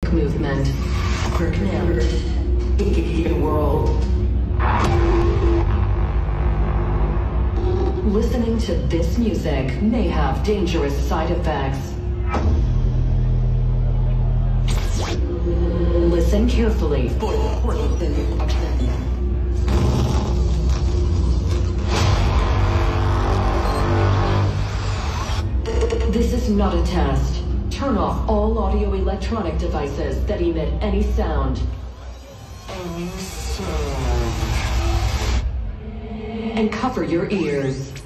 movement. The world. Listening to this music may have dangerous side effects. Listen carefully for important instructions. This is not a test. Turn off all audio-electronic devices that emit any sound. And cover your ears.